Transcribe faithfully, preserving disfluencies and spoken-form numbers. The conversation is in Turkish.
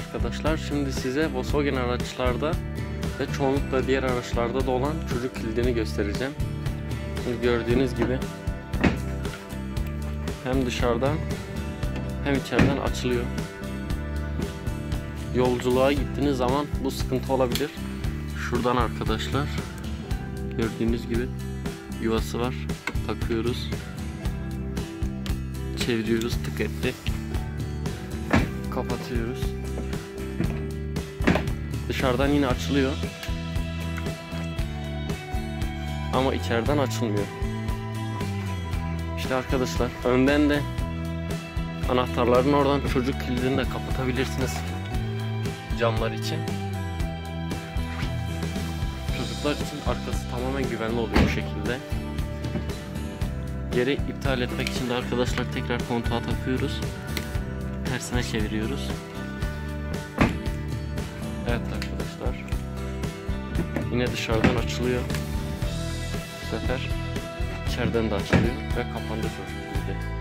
arkadaşlar. Şimdi size Volkswagen araçlarda ve çoğunlukla diğer araçlarda da olan çocuk kilidini göstereceğim. Şimdi gördüğünüz gibi hem dışarıdan hem içeriden açılıyor. Yolculuğa gittiğiniz zaman bu sıkıntı olabilir. Şuradan arkadaşlar gördüğünüz gibi yuvası var. Takıyoruz. Çeviriyoruz, tık etti. Kapatıyoruz. Dışarıdan yine açılıyor. Ama içeriden açılmıyor. İşte arkadaşlar önden de anahtarların oradan çocuk kilidini de kapatabilirsiniz. Camlar için. Çocuklar için arkası tamamen güvenli oluyor bu şekilde. Geri iptal etmek için de arkadaşlar tekrar kontağa takıyoruz. Tersine çeviriyoruz. Evet arkadaşlar. Yine dışarıdan açılıyor. Bu sefer içeriden de açılıyor ve kapandı çocuk kilidi.